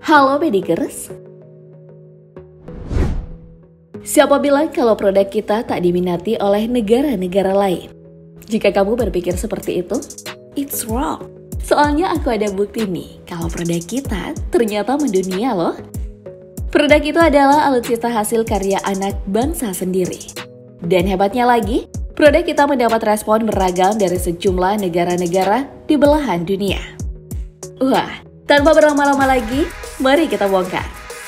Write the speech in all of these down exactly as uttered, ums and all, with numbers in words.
Halo Bedikers. Siapa bilang kalau produk kita tak diminati oleh negara-negara lain? Jika kamu berpikir seperti itu, it's wrong. Soalnya aku ada bukti nih kalau produk kita ternyata mendunia loh. Produk itu adalah alutsista hasil karya anak bangsa sendiri. Dan hebatnya lagi, produk kita mendapat respon beragam dari sejumlah negara-negara di belahan dunia. Wah, tanpa berlama-lama lagi, mari kita bongkar.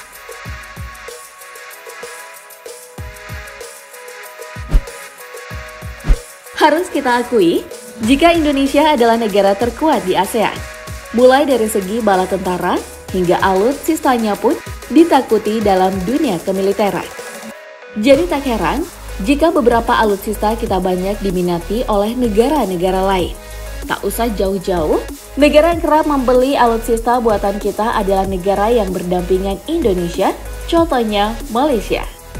Harus kita akui, jika Indonesia adalah negara terkuat di ASEAN, mulai dari segi bala tentara hingga alutsistanya pun ditakuti dalam dunia kemiliteran. Jadi tak heran jika beberapa alutsista kita banyak diminati oleh negara-negara lain. Tak usah jauh-jauh, negara yang kerap membeli alutsista buatan kita adalah negara yang berdampingan Indonesia, contohnya Malaysia.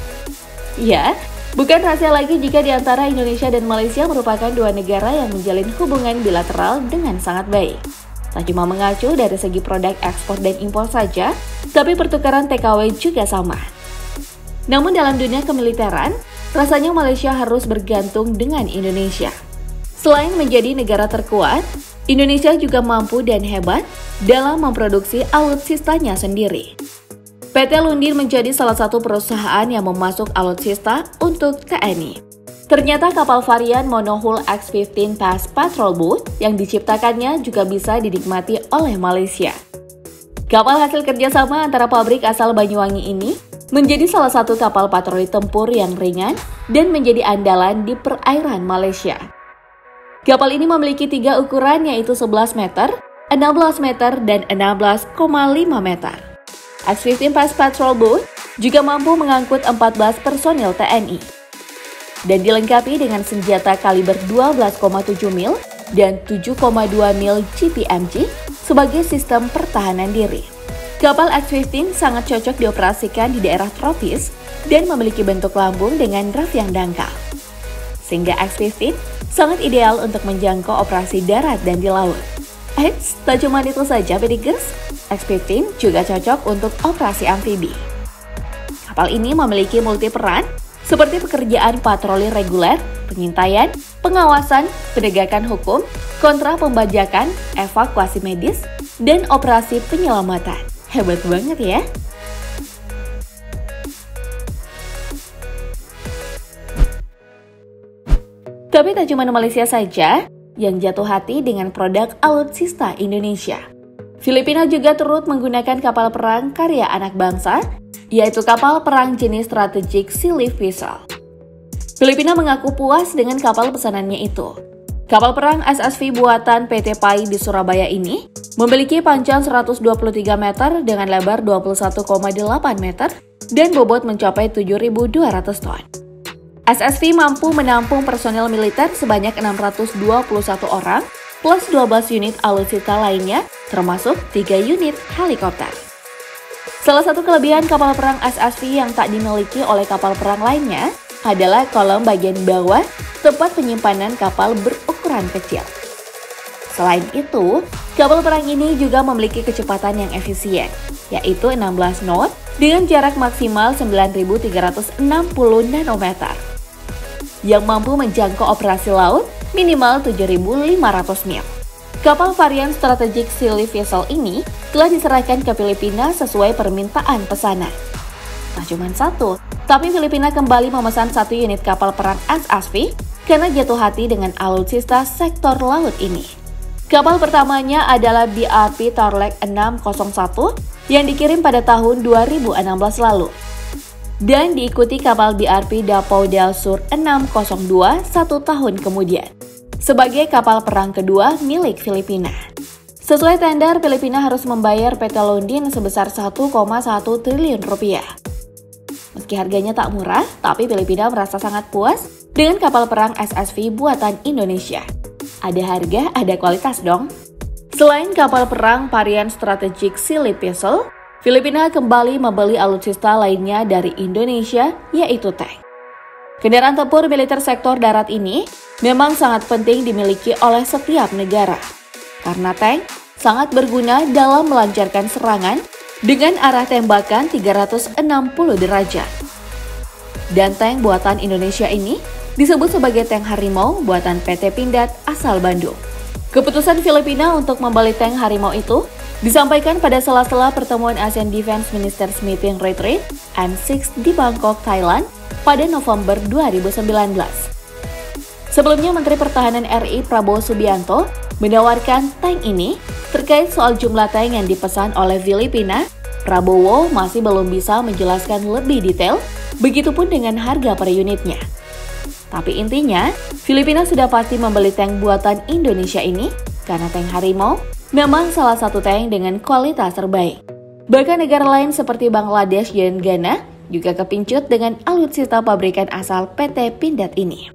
Ya, bukan rahasia lagi jika di antara Indonesia dan Malaysia merupakan dua negara yang menjalin hubungan bilateral dengan sangat baik. Tak cuma mengacu dari segi produk ekspor dan impor saja, tapi pertukaran T K W juga sama. Namun dalam dunia kemiliteran, rasanya Malaysia harus bergantung dengan Indonesia. Selain menjadi negara terkuat, Indonesia juga mampu dan hebat dalam memproduksi alutsistanya sendiri. P T Lundin menjadi salah satu perusahaan yang memasuk alutsista untuk T N I. Ternyata kapal varian monohull X lima belas Fast Patrol Boat yang diciptakannya juga bisa dinikmati oleh Malaysia. Kapal hasil kerjasama antara pabrik asal Banyuwangi ini menjadi salah satu kapal patroli tempur yang ringan dan menjadi andalan di perairan Malaysia. Kapal ini memiliki tiga ukuran yaitu sebelas meter, enam belas meter, dan enam belas koma lima meter. X lima belas Fast Patrol Boat juga mampu mengangkut empat belas personil T N I dan dilengkapi dengan senjata kaliber dua belas koma tujuh mil dan tujuh koma dua mil G P M G sebagai sistem pertahanan diri. Kapal X lima belas sangat cocok dioperasikan di daerah tropis dan memiliki bentuk lambung dengan draft yang dangkal. Sehingga X lima belas sangat ideal untuk menjangkau operasi darat dan di laut. Eits, tak cuma itu saja Bedikers, X lima belas juga cocok untuk operasi amfibi. Kapal ini memiliki multi peran seperti pekerjaan patroli reguler, pengintaian, pengawasan, penegakan hukum, kontra pembajakan, evakuasi medis, dan operasi penyelamatan. Hebat banget ya! Tapi tak cuma Malaysia saja yang jatuh hati dengan produk alutsista Indonesia. Filipina juga turut menggunakan kapal perang karya anak bangsa, yaitu kapal perang jenis strategik Silly Vessel. Filipina mengaku puas dengan kapal pesanannya itu. Kapal perang S S V buatan P T P A I di Surabaya ini memiliki panjang seratus dua puluh tiga meter dengan lebar dua puluh satu koma delapan meter dan bobot mencapai tujuh ribu dua ratus ton. S S V mampu menampung personel militer sebanyak enam ratus dua puluh satu orang plus dua belas unit alutsista lainnya termasuk tiga unit helikopter. Salah satu kelebihan kapal perang S S V yang tak dimiliki oleh kapal perang lainnya adalah kolom bagian bawah tempat penyimpanan kapal berukuran kecil. Selain itu, kapal perang ini juga memiliki kecepatan yang efisien, yaitu enam belas knot dengan jarak maksimal sembilan ribu tiga ratus enam puluh nanometer, yang mampu menjangkau operasi laut minimal tujuh ribu lima ratus mil. Kapal varian strategik Silly Vessel ini telah diserahkan ke Filipina sesuai permintaan pesanan. Tak cuma satu, tapi Filipina kembali memesan satu unit kapal perang S S V karena jatuh hati dengan alutsista sektor laut ini. Kapal pertamanya adalah B R P Tarlac enam nol satu yang dikirim pada tahun dua ribu enam belas lalu. Dan diikuti kapal B R P Davao del Sur enam nol dua satu tahun kemudian, sebagai kapal perang kedua milik Filipina. Sesuai tender, Filipina harus membayar P T Lundin sebesar satu koma satu triliun rupiah. Meski harganya tak murah, tapi Filipina merasa sangat puas dengan kapal perang S S V buatan Indonesia. Ada harga, ada kualitas dong. Selain kapal perang varian strategik Silly Vessel, Filipina kembali membeli alutsista lainnya dari Indonesia, yaitu tank. Kendaraan tempur militer sektor darat ini memang sangat penting dimiliki oleh setiap negara, karena tank sangat berguna dalam melancarkan serangan dengan arah tembakan tiga ratus enam puluh derajat. Dan tank buatan Indonesia ini disebut sebagai tank harimau buatan P T Pindad asal Bandung. Keputusan Filipina untuk membeli tank harimau itu disampaikan pada sela-sela pertemuan ASEAN Defense Ministers Meeting Retreat M enam di Bangkok, Thailand pada November dua ribu sembilan belas. Sebelumnya, Menteri Pertahanan R I Prabowo Subianto menawarkan tank ini. Terkait soal jumlah tank yang dipesan oleh Filipina, Prabowo masih belum bisa menjelaskan lebih detail, begitupun dengan harga per unitnya. Tapi intinya, Filipina sudah pasti membeli tank buatan Indonesia ini karena tank harimau memang salah satu tank dengan kualitas terbaik. Bahkan negara lain seperti Bangladesh dan Ghana juga kepincut dengan alutsista pabrikan asal P T Pindad ini.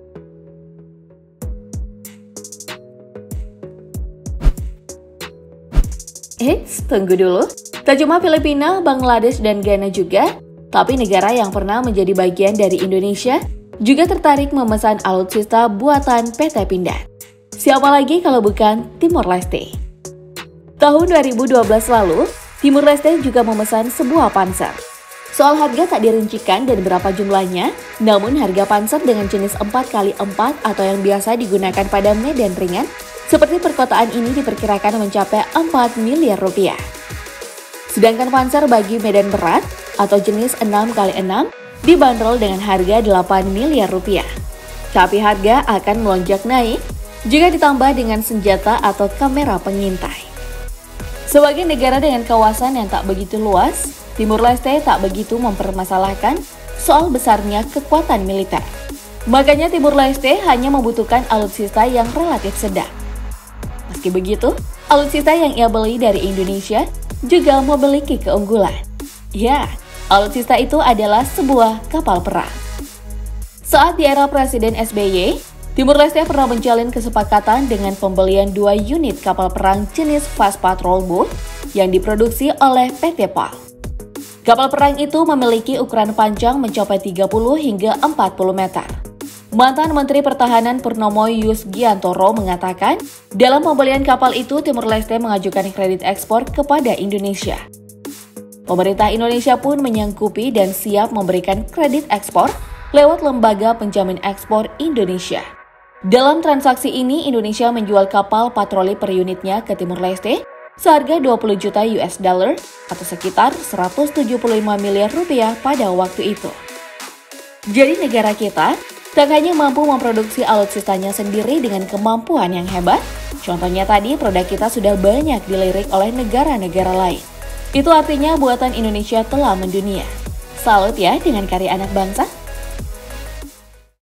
Eits, tunggu dulu. Tak cuma Filipina, Bangladesh, dan Ghana juga, tapi negara yang pernah menjadi bagian dari Indonesia juga tertarik memesan alutsista buatan P T Pindad. Siapa lagi kalau bukan Timor Leste? Tahun dua ribu dua belas lalu, Timor Leste juga memesan sebuah panser. Soal harga tak dirincikan dan berapa jumlahnya, namun harga panser dengan jenis empat kali empat atau yang biasa digunakan pada medan ringan seperti perkotaan ini diperkirakan mencapai empat miliar rupiah. Sedangkan panser bagi medan berat atau jenis enam kali enam dibanderol dengan harga delapan miliar rupiah. Tapi harga akan melonjak naik jika ditambah dengan senjata atau kamera pengintai. Sebagai negara dengan kawasan yang tak begitu luas, Timor Leste tak begitu mempermasalahkan soal besarnya kekuatan militer. Makanya Timor Leste hanya membutuhkan alutsista yang relatif sedang. Meski begitu, alutsista yang ia beli dari Indonesia juga memiliki keunggulan. Ya, alutsista itu adalah sebuah kapal perang. Saat di era Presiden S B Y, Timor Leste pernah menjalin kesepakatan dengan pembelian dua unit kapal perang jenis Fast Patrol Boat yang diproduksi oleh P T P A L. Kapal perang itu memiliki ukuran panjang mencapai tiga puluh hingga empat puluh meter. Mantan Menteri Pertahanan Purnomo Yusgiantoro mengatakan, dalam pembelian kapal itu Timor Leste mengajukan kredit ekspor kepada Indonesia. Pemerintah Indonesia pun menyanggupi dan siap memberikan kredit ekspor lewat Lembaga Penjamin Ekspor Indonesia. Dalam transaksi ini, Indonesia menjual kapal patroli per unitnya ke Timor Leste seharga dua puluh juta U S dollar atau sekitar seratus tujuh puluh lima miliar rupiah pada waktu itu. Jadi negara kita tak hanya mampu memproduksi alutsistanya sendiri dengan kemampuan yang hebat, contohnya tadi produk kita sudah banyak dilirik oleh negara-negara lain. Itu artinya buatan Indonesia telah mendunia. Salut ya dengan karya anak bangsa.